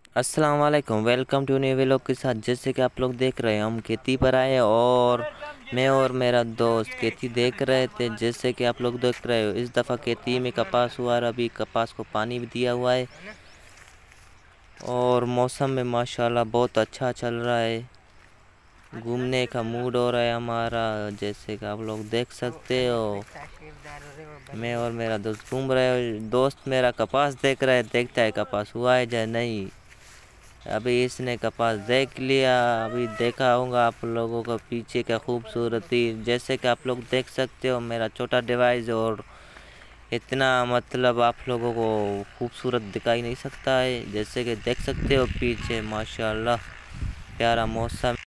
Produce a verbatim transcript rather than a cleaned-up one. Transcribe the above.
अस्सलाम वालेकुम, welcome to new vlog के साथ। जैसे कि आप लोग देख रहे हैं, हम खेती पर आए और मैं और मेरा दोस्त खेती देख रहे थे। जैसे कि आप लोग देख रहे हो, इस दफ़ा खेती में कपास हुआ और अभी कपास को पानी भी दिया हुआ है और मौसम में माशाल्लाह बहुत अच्छा चल रहा है। घूमने का मूड हो रहा है हमारा। जैसे कि आप लोग देख सकते हो, मैं और मेरा दोस्त घूम रहे हो। दोस्त मेरा कपास देख रहा है, देखता है कपास हुआ है या नहीं। अभी इसने कपास देख लिया। अभी देखा होगा आप लोगों को पीछे का खूबसूरती। जैसे कि आप लोग देख सकते हो, मेरा छोटा डिवाइस और इतना मतलब आप लोगों को खूबसूरत दिखाई नहीं सकता है। जैसे कि देख सकते हो पीछे माशाल्लाह प्यारा मौसम।